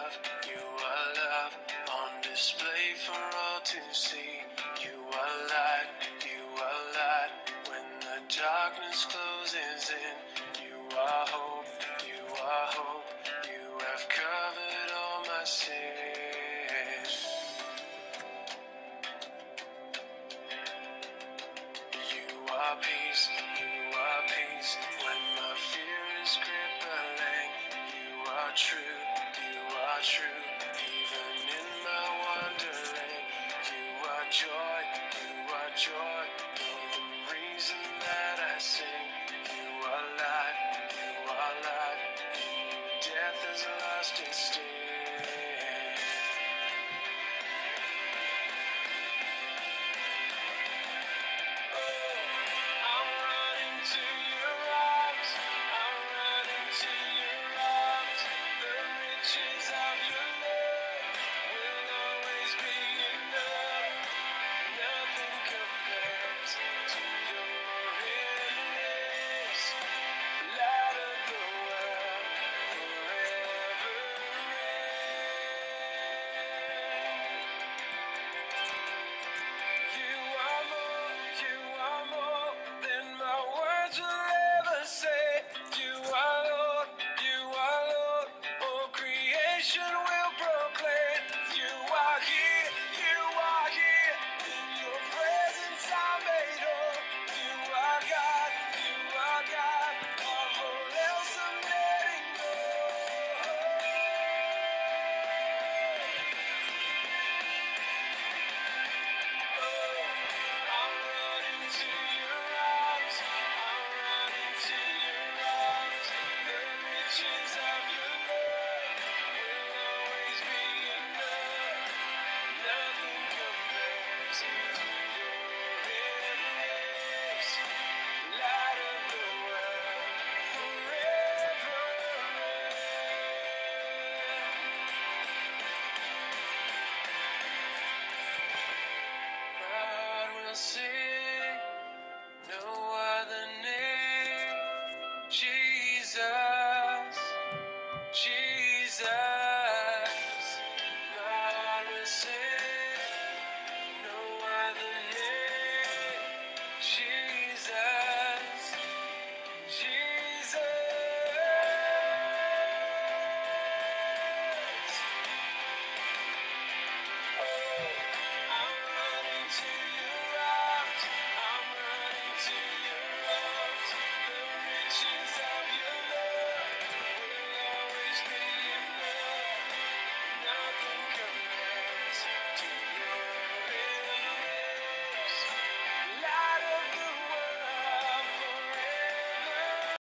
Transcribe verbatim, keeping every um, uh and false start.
love, you are love, on display for all to see. You are light, you are light, when the darkness closes in. You are hope, you are hope, you have covered all my sins. You are peace, you are peace, when my fear is crippling. You are true, you are true, even in my wandering. You are joy, you are joy, you're the reason that I sing. You are life, you are life, in you death has lost its sting. I'm running to your arms, I'm running to your arms, the riches of your